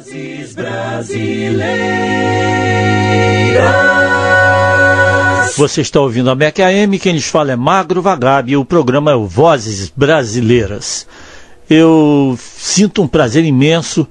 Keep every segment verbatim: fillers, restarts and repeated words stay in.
Vozes brasileiras. Você está ouvindo a M E C A M, quem lhes fala é Magro Vagabe e o programa é o Vozes Brasileiras. Eu sinto um prazer imenso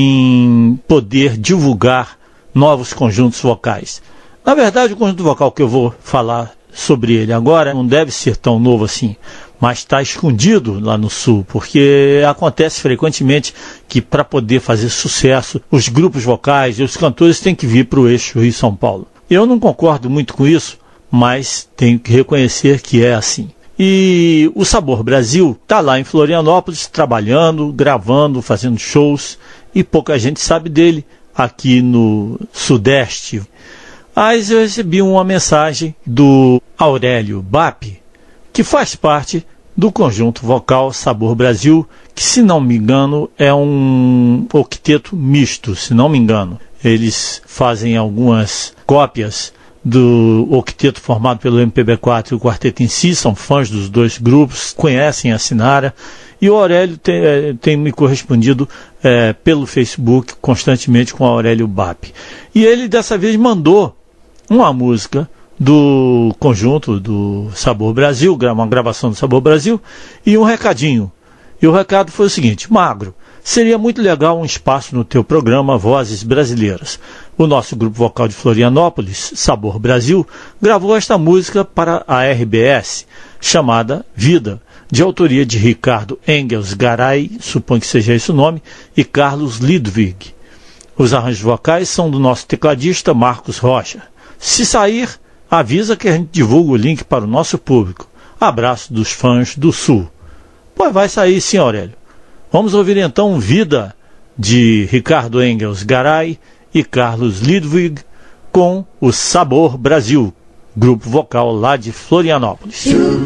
em poder divulgar novos conjuntos vocais. Na verdade, o conjunto vocal que eu vou falar sobre ele agora não deve ser tão novo assim, mas está escondido lá no Sul, porque acontece frequentemente que para poder fazer sucesso, os grupos vocais e os cantores têm que vir para o eixo Rio-São Paulo. Eu não concordo muito com isso, mas tenho que reconhecer que é assim. E o Sabor Brasil está lá em Florianópolis, trabalhando, gravando, fazendo shows, e pouca gente sabe dele aqui no Sudeste. Mas eu recebi uma mensagem do Aurélio Bap, que faz parte do conjunto vocal Sabor Brasil, que, se não me engano, é um octeto misto, se não me engano. Eles fazem algumas cópias do octeto formado pelo M P B quatro e o quarteto em si, são fãs dos dois grupos, conhecem a Sinara, e o Aurélio tem, tem me correspondido é, pelo Facebook constantemente com o Aurélio Bap. E ele dessa vez mandou uma música do conjunto do Sabor Brasil, uma gravação do Sabor Brasil, e um recadinho. E o recado foi o seguinte: Magro, seria muito legal um espaço no teu programa Vozes Brasileiras. O nosso grupo vocal de Florianópolis, Sabor Brasil, gravou esta música para a R B S, chamada Vida, de autoria de Ricardo Engels Garay, suponho que seja esse o nome, e Carlos Lidwig. Os arranjos vocais são do nosso tecladista Marcos Rocha. Se sair, avisa que a gente divulga o link para o nosso público. Abraço dos fãs do Sul. Pois vai sair sim, Aurélio. Vamos ouvir então Vida, de Ricardo Engels Garay e Carlos Lidwig, com o Sabor Brasil, grupo vocal lá de Florianópolis.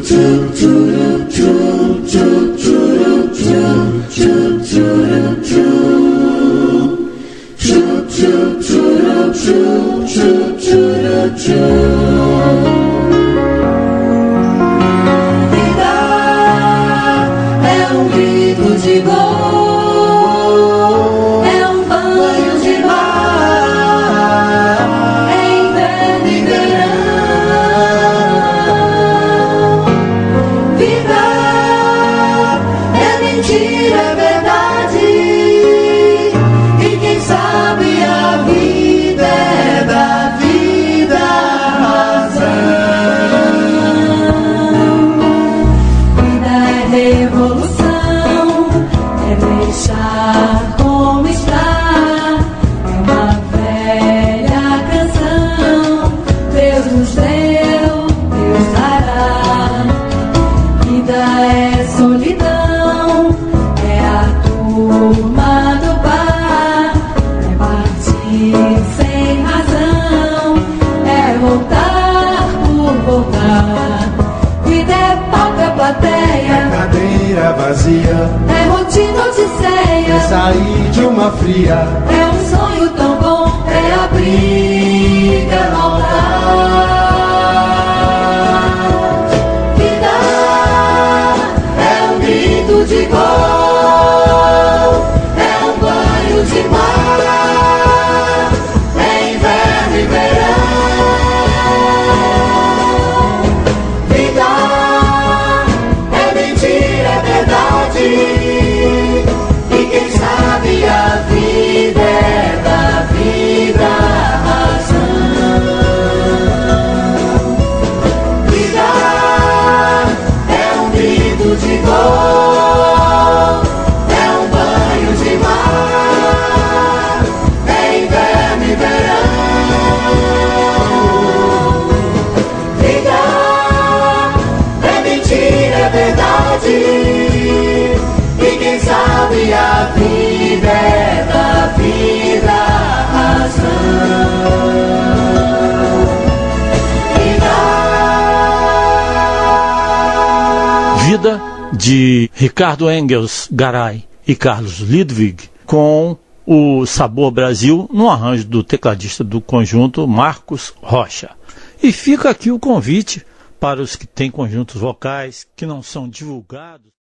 Vida é um grito de gol, é um banho de mar, é inverno e verão. Vida é mentira, é verdade, e quem sabe a vida é da vida a razão. Vida é revolução, é deixar como está, é uma velha canção. Deus nos deu, Deus dará. Vida é solidão, é a turma do bar, é partir sem razão, é voltar por voltar. Vida é palco, é plateia, Cadeira vazia, é rotina, odisseia, é sair de uma fria, é um sonho tão bom, é a briga no altar. Vida é um grito de gol, é um banho de mar, é inverno e verão. Vida é mentira, é verdade, e quem sabe a vida é da vida a razão. Vida é um grito de gol, é um banho de mar, é inverno e verão. Vida é mentira, é verdade, e quem sabe a vida é da vida a razão. Vida, de Ricardo Engels Garay e Carlos Lidwig, com o Sabor Brasil, no arranjo do tecladista do conjunto Marcos Rocha. E fica aqui o convite para os que têm conjuntos vocais que não são divulgados.